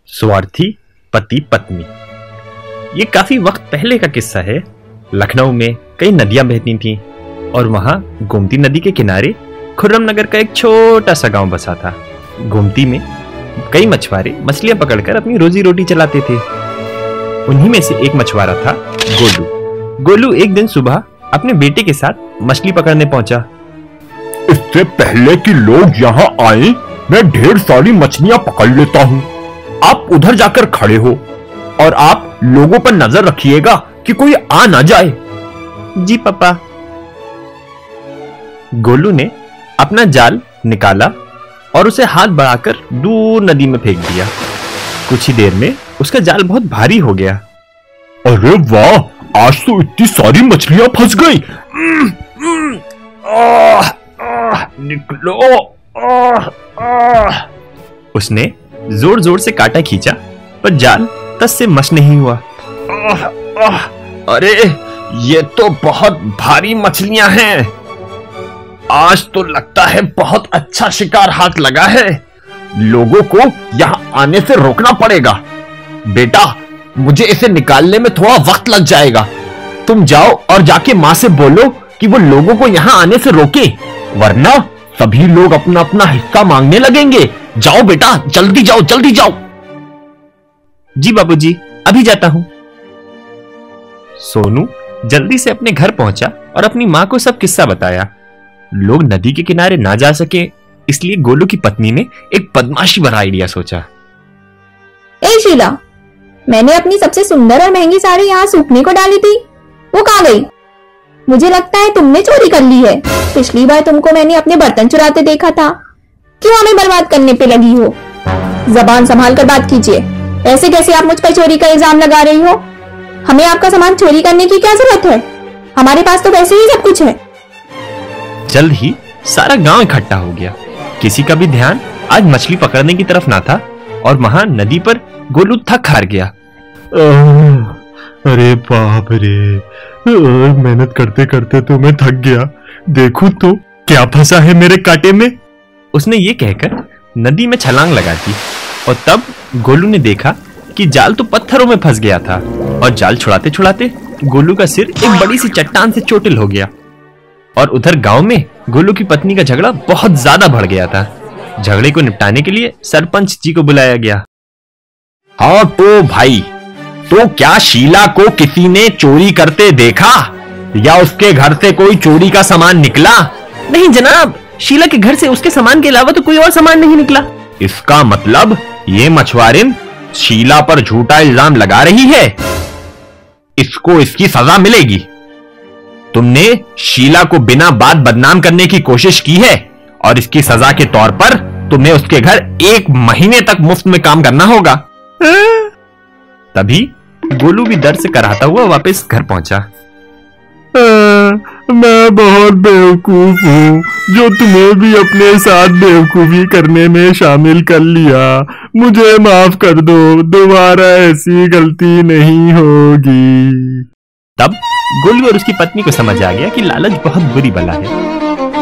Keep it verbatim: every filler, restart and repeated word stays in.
स्वार्थी पति पत्नी। ये काफी वक्त पहले का किस्सा है। लखनऊ में कई नदियां बहती थीं और वहां गोमती नदी के किनारे खुर्रम नगर का एक छोटा सा गांव बसा था। गोमती में कई मछुआरे मछलियां पकड़कर अपनी रोजी रोटी चलाते थे। उन्हीं में से एक मछुआरा था गोलू। गोलू एक दिन सुबह अपने बेटे के साथ मछली पकड़ने पहुंचा। इससे पहले कि लोग यहाँ आए, मैं ढेर सारी मछलियां पकड़ लेता हूँ। आप उधर जाकर खड़े हो और आप लोगों पर नजर रखिएगा कि कोई आ ना जाए। जी पापा। गोलू ने अपना जाल निकाला और उसे हाथ बढ़ाकर दूर नदी में फेंक दिया। कुछ ही देर में उसका जाल बहुत भारी हो गया। अरे वाह, आज तो इतनी सारी मछलियां फंस गई। आह, आह, निकलो। आह, आह। उसने जोर जोर से कांटा खींचा पर जाल तस से मस नहीं हुआ। आह, आह, अरे ये तो बहुत भारी मछलियां हैं। आज तो लगता है बहुत अच्छा शिकार हाथ लगा है। लोगों को यहाँ आने से रोकना पड़ेगा। बेटा, मुझे इसे निकालने में थोड़ा वक्त लग जाएगा। तुम जाओ और जाके माँ से बोलो कि वो लोगों को यहाँ आने से रोके, वरना सभी लोग अपना अपना हिस्सा मांगने लगेंगे। जाओ बेटा, जल्दी जाओ, जल्दी जाओ। जी बाबूजी, अभी जाता हूं। सोनू जल्दी से अपने घर पहुंचा और अपनी मां को सब किस्सा बताया। लोग नदी के किनारे ना जा सके, इसलिए गोलू की पत्नी ने एक बदमाशी भरा आइडिया सोचा। ए शीला, मैंने अपनी सबसे सुंदर और महंगी साड़ी यहाँ सूखने को डाली थी, वो कहाँ गई? मुझे लगता है तुमने चोरी कर ली है। पिछली बार तुमको मैंने अपने बर्तन चुराते देखा था। क्यों हमें बर्बाद करने पे लगी हो? जबान संभाल कर बात कीजिए। ऐसे कैसे आप मुझ पर चोरी का इल्जाम लगा रही हो? हमें आपका सामान चोरी करने की क्या जरूरत है? हमारे पास तो वैसे ही सब कुछ है। जल्द ही सारा गांव इकट्ठा हो गया। किसी का भी ध्यान आज मछली पकड़ने की तरफ ना था और वहां नदी पर गोलू थक हार गया। अरे बाप रे, मेहनत करते करते तो मैं थक गया। देखूं तो क्या फंसा है मेरे कांटे में। उसने ये कहकर नदी में छलांग लगा दी और तब गोलू ने देखा कि जाल तो पत्थरों में फंस गया था और जाल छुड़ाते छुड़ाते गोलू का सिर एक बड़ी सी चट्टान से चोटिल हो गया। और उधर गांव में गोलू की पत्नी का झगड़ा बहुत ज्यादा बढ़ गया था। झगड़े को निपटाने के लिए सरपंच जी को बुलाया गया। हाँ तो भाई, तो क्या शीला को किसी ने चोरी करते देखा या उसके घर से कोई चोरी का सामान निकला? नहीं जनाब, शीला के घर से उसके सामान के अलावा तो कोई और सामान नहीं निकला। इसका मतलब ये मछुआरिन शीला पर झूठा इल्जाम लगा रही है। इसको इसकी सजा मिलेगी। तुमने शीला को बिना बात बदनाम करने की कोशिश की है और इसकी सजा के तौर पर तुम्हें उसके घर एक महीने तक मुफ्त में काम करना होगा। तभी गोलू भी डर से कराहता हुआ वापस घर पहुंचा। मैं बहुत बेवकूफ हूँ जो तुम्हें भी अपने साथ बेवकूफी करने में शामिल कर लिया। मुझे माफ कर दो, दोबारा ऐसी गलती नहीं होगी। तब गोलू और उसकी पत्नी को समझ आ गया कि लालच बहुत बुरी बला है।